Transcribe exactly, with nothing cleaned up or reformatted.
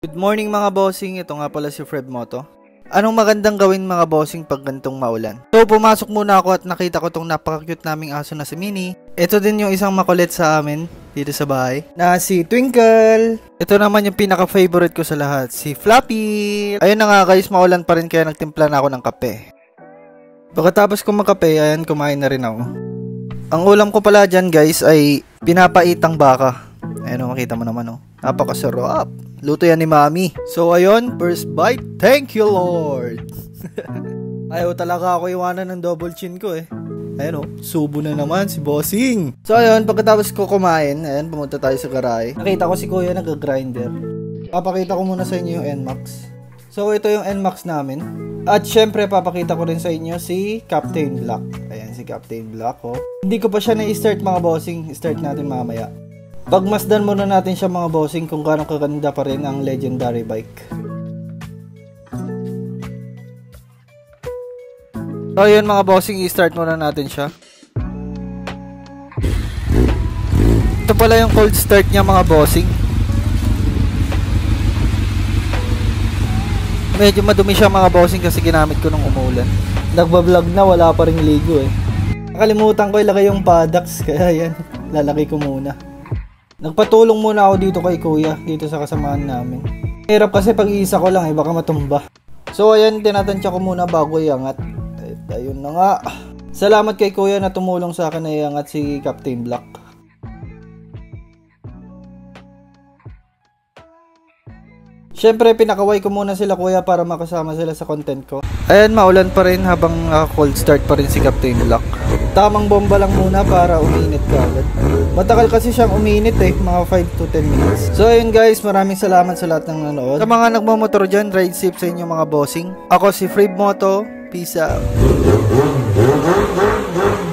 Good morning mga bossing, ito nga pala si Fred Moto. Anong magandang gawin mga bossing pag gantong maulan? So pumasok muna ako at nakita ko tong napaka-cute naming aso na si Minnie. Ito din yung isang makulit sa amin dito sa bahay na si Twinkle. Ito naman yung pinaka-favorite ko sa lahat, si Fluffy. Ayun na nga guys, maulan pa rin kaya nagtimpla na ako ng kape. Pagkatapos ko magkape, ayan kumain na rin ako. Ang ulam ko pala dyan guys ay pinapaitang baka. Ayun o, makita mo naman o. Napakasarap. Luto yan ni Mami. So ayun, first bite. Thank you Lord. Ayaw talaga ako iwanan ng double chin ko eh. Ayun o, subo na naman si Bossing. So ayun, pagkatapos ko kumain, ayun, pumunta tayo sa garahe. Nakita ko si Kuya nag-grinder. Papakita ko muna sa inyo yung N MAX. So ito yung N MAX namin. At syempre papakita ko rin sa inyo si Captain Black. Ayan si Captain Black oh. Hindi ko pa siya na-start mga bossing. Start natin mamaya. Pagmasdan muna natin siya mga bossing kung gaano kaganda pa rin ang legendary bike. So yun mga bossing, i-start muna natin siya. Ito pala yung cold start niya mga bossing. Medyo madumi siya mga bossing kasi ginamit ko nung umulan. Nagbablog na, wala pa rin ligo eh. Nakalimutan ko ilagay yung paddocks kaya yan, lalaki ko muna. Nagpatulong muna ako dito kay Kuya, dito sa kasamaan namin. Hirap kasi pag iisa ko lang eh, baka matumba. So ayan, tinatansya ko muna bago iangat. At ayun na nga. Salamat kay Kuya na tumulong sa akin na iangat si Captain Black. Siyempre, pinakaway ko muna sila Kuya para makasama sila sa content ko. Ayan, maulan pa rin habang uh, cold start pa rin si Captain Black. Tamang bomba lang muna para uminit ka agad. Matagal kasi siyang uminit eh, mga five to ten minutes. So ayun guys, maraming salamat sa lahat ng nanood. Sa mga nagmamotor dyan, ride safe sa inyo mga bossing. Ako si Fred Moto, peace out.